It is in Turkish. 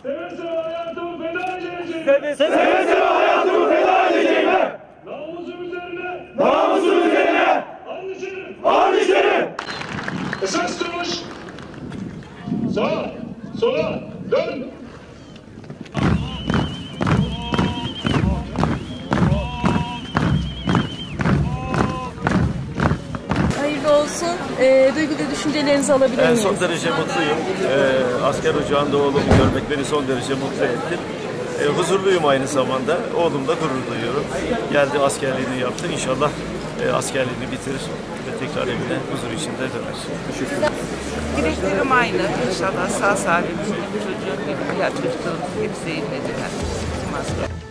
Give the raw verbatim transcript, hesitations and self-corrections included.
Seve seve hayatımı feda edeceğime. Seve seve, seve hayatımı feda edeceğime. Namusum üzerine. Namusum üzerine. And içerim. And içerim. Esas duruş. Sağa, sola, dön. Hayırlı olsun. E, duygu ve düşüncelerinizi alabilir Ben miyiz? son derece mutluyum. Ee, asker ocağında oğlumu görmek beni son derece mutlu etti. Ee, huzurluyum aynı zamanda. Oğlumla gurur duyuyorum. Geldi, askerliğini yaptı. İnşallah e, askerliğini bitirir ve tekrar evine huzur içinde döner. Teşekkür ederim. Dileklerim aynı. İnşallah sağ salim çocuğum, bir hayat çocuğum hepsi evlendiler. Tüm asker.